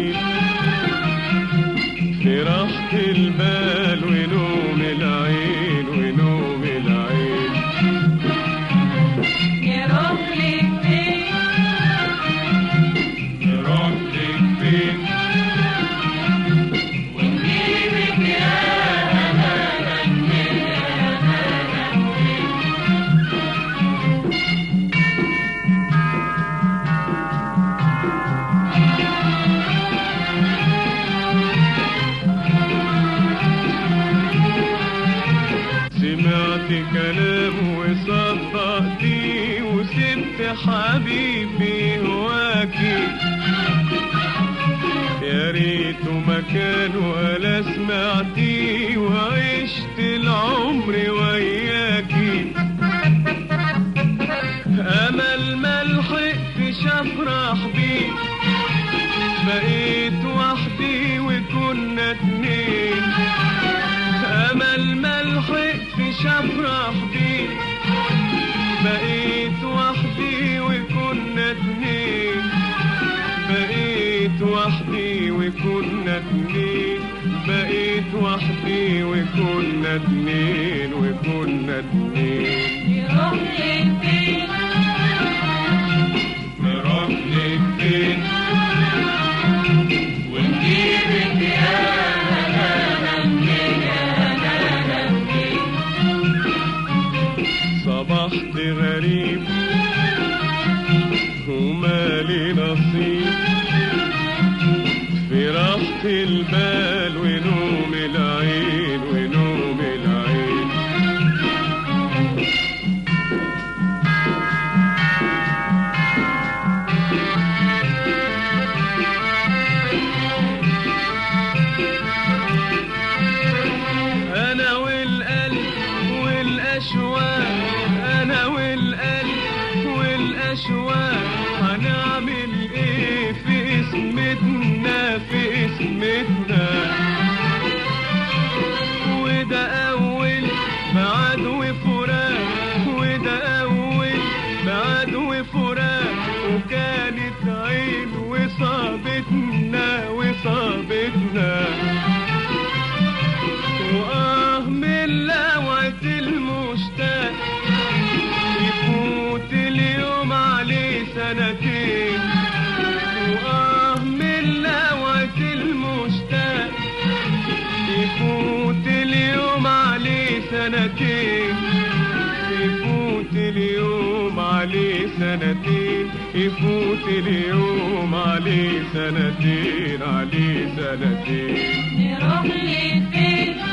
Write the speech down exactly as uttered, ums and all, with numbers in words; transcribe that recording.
العين في راحة البال ونوم العين ونوم العين. نروح لك فين نروح لك فين ونجيبك يا أمانة من يا أمانة سمعت كلام وصدقتي وسبت حبيبي هواكي، يا ريته ما كان ولا سمعتي وعشت العمر وياكي. امل ما لحقتش افرح بيه، بقيت وحدي وكنا اتنين. امل ما لحقتش افرح بيه، بقيت وحدي وكنا اتنين. بقيت وحدي وكنا اتنين. بقيت وحدي وكنا اتنين وكنا اتنين. نروح لك فين نروح لك فين ونجيبك يا أمانة من يا أمانة صبحت غريب ومالي نصيب في راحة البال ونوم العين ونوم العين. أنا والقلب والأشواق، أنا والقلب والأشواق، هنعمل إيه في اسمتنا في اسمتنا. وده أول بعد وفراق، وده أول بعد وفراق، وكانت عين وصابتنا وصابتنا. وآه من لوعة المشتاق يفوت اليوم عليه سنتين. وآه من لوعة المشتاق يفوت اليوم عليه سنتين. يفوت اليوم عليه سنتين. يفوت اليوم عليه سنتين عليه سنتين. نروح لك فين